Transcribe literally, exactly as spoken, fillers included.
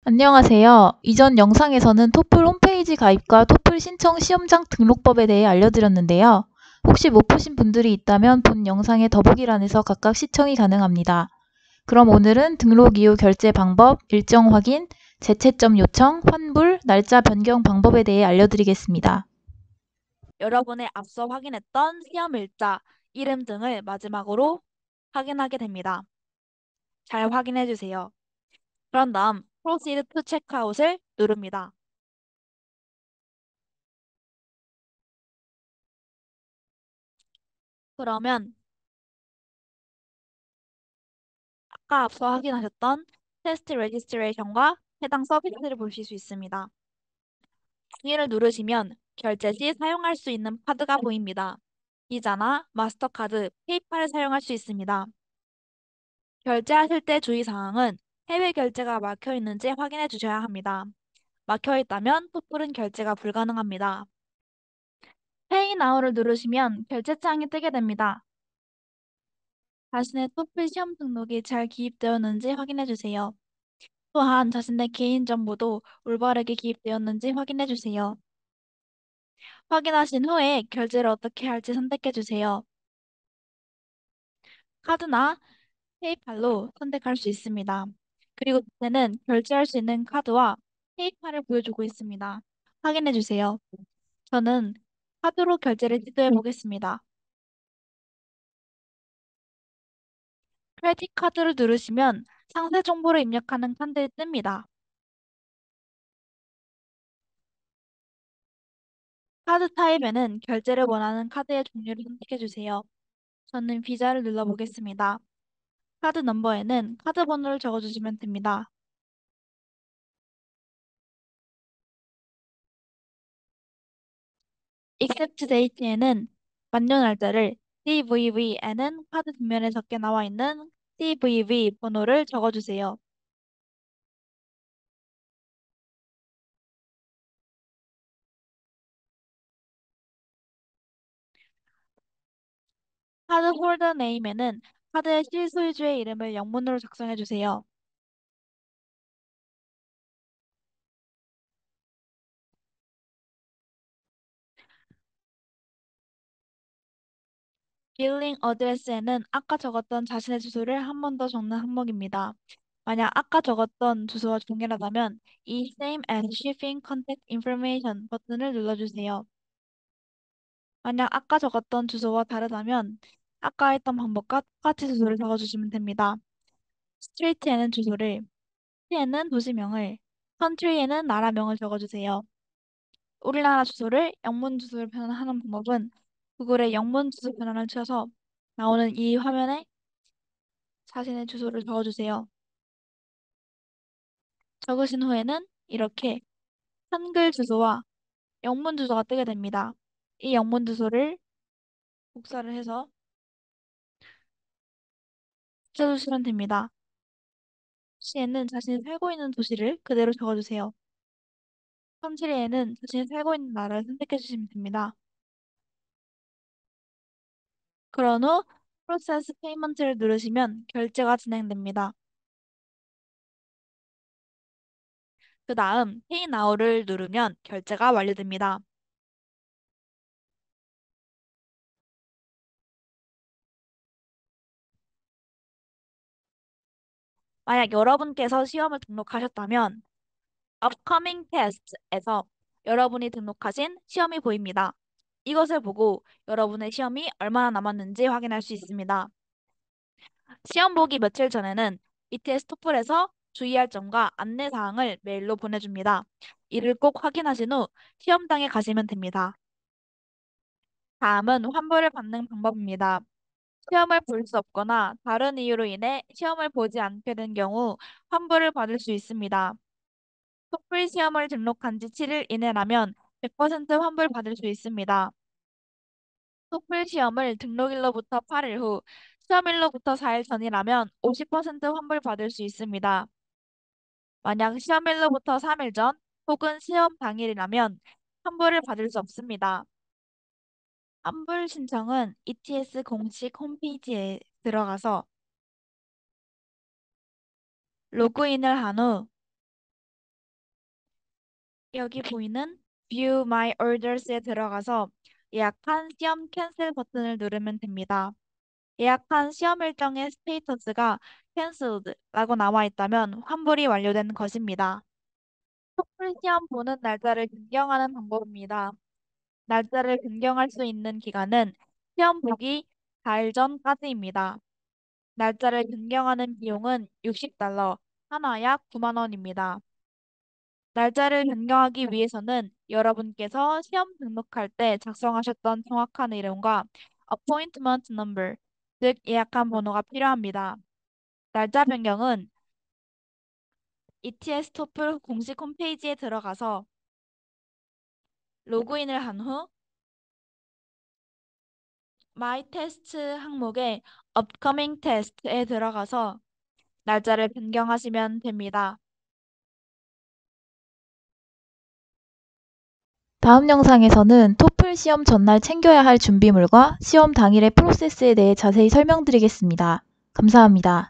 안녕하세요. 이전 영상에서는 토플 홈페이지 가입과 토플 신청 시험장 등록법에 대해 알려드렸는데요. 혹시 못 보신 분들이 있다면 본 영상의 더보기란에서 각각 시청이 가능합니다. 그럼 오늘은 등록 이후 결제 방법, 일정 확인, 재채점 요청, 환불, 날짜 변경 방법에 대해 알려드리겠습니다. 여러분의 앞서 확인했던 시험 일자, 이름 등을 마지막으로 확인하게 됩니다. 잘 확인해 주세요. 그런 다음 Proceed to Checkout을 누릅니다. 그러면 아까 앞서 확인하셨던 테스트 레지스트레이션과 해당 서비스를 보실 수 있습니다. 동의를 누르시면 결제 시 사용할 수 있는 카드가 보입니다. 비자나 마스터카드, 페이팔을 사용할 수 있습니다. 결제하실 때 주의사항은 해외 결제가 막혀 있는지 확인해 주셔야 합니다. 막혀 있다면 토플은 결제가 불가능합니다. Pay Now를 누르시면 결제창이 뜨게 됩니다. 자신의 토플 시험 등록이 잘 기입되었는지 확인해 주세요. 또한 자신의 개인 정보도 올바르게 기입되었는지 확인해 주세요. 확인하신 후에 결제를 어떻게 할지 선택해 주세요. 카드나 페이팔로 선택할 수 있습니다. 그리고 밑에는 결제할 수 있는 카드와 페이팔을 보여주고 있습니다. 확인해 주세요. 저는 카드로 결제를 시도해 보겠습니다. 크레딧 카드를 누르시면 상세 정보를 입력하는 칸들이 뜹니다. 카드 타입에는 결제를 원하는 카드의 종류를 선택해 주세요. 저는 비자를 눌러보겠습니다. 카드 넘버에는 카드 번호를 적어주시면 됩니다. Accept Date에는 만료 날짜를, 씨브이브이에는 카드 뒷면에 적게 나와 있는 씨브이브이 번호를 적어주세요. 카드 홀더 네임에는 카드의 실소유주의 이름을 영문으로 작성해 주세요. 빌링 어드레스에는 아까 적었던 자신의 주소를 한 번 더 적는 항목입니다. 만약 아까 적었던 주소와 동일하다면 이 Same as Shipping Contact Information 버튼을 눌러주세요. 만약 아까 적었던 주소와 다르다면 아까 했던 방법과 똑같이 주소를 적어주시면 됩니다. 스트리트에는 주소를, 시에는 도시명을, 컨트리에는 나라명을 적어주세요. 우리나라 주소를 영문 주소로 변환하는 방법은 구글의 영문 주소 변환을 쳐서 나오는 이 화면에 자신의 주소를 적어주세요. 적으신 후에는 이렇게 한글 주소와 영문 주소가 뜨게 됩니다. 이 영문 주소를 복사를 해서 붙여주시면 됩니다. 시에는 자신이 살고 있는 도시를 그대로 적어주세요. 컨트리에는 자신이 살고 있는 나라를 선택해 주시면 됩니다. 그런 후 프로세스 페이먼트를 누르시면 결제가 진행됩니다. 그 다음 페이 나우를 누르면 결제가 완료됩니다. 만약 여러분께서 시험을 등록하셨다면 Upcoming Test에서 여러분이 등록하신 시험이 보입니다. 이것을 보고 여러분의 시험이 얼마나 남았는지 확인할 수 있습니다. 시험 보기 며칠 전에는 이티에스 토플에서 주의할 점과 안내사항을 메일로 보내줍니다. 이를 꼭 확인하신 후 시험장에 가시면 됩니다. 다음은 환불을 받는 방법입니다. 시험을 볼 수 없거나 다른 이유로 인해 시험을 보지 않게 된 경우 환불을 받을 수 있습니다. 토플 시험을 등록한 지 칠 일 이내라면 백 퍼센트 환불 받을 수 있습니다. 토플 시험을 등록일로부터 팔 일 후, 시험일로부터 사 일 전이라면 오십 퍼센트 환불 받을 수 있습니다. 만약 시험일로부터 삼 일 전 혹은 시험 당일이라면 환불을 받을 수 없습니다. 환불 신청은 이티에스 공식 홈페이지에 들어가서 로그인을 한 후 여기 보이는 View My Orders에 들어가서 예약한 시험 캔슬 버튼을 누르면 됩니다. 예약한 시험 일정의 스테이터스가 cancelled라고 나와 있다면 환불이 완료된 것입니다. 토플 시험 보는 날짜를 변경하는 방법입니다. 날짜를 변경할 수 있는 기간은 시험 보기 사 일 전까지입니다. 날짜를 변경하는 비용은 육십 달러, 하나 약 구만 원입니다. 날짜를 변경하기 위해서는 여러분께서 시험 등록할 때 작성하셨던 정확한 이름과 appointment number, 즉 예약한 번호가 필요합니다. 날짜 변경은 이티에스 토플 공식 홈페이지에 들어가서 로그인을 한 후 My Test 항목의 Upcoming Test에 들어가서 날짜를 변경하시면 됩니다. 다음 영상에서는 토플 시험 전날 챙겨야 할 준비물과 시험 당일의 프로세스에 대해 자세히 설명드리겠습니다. 감사합니다.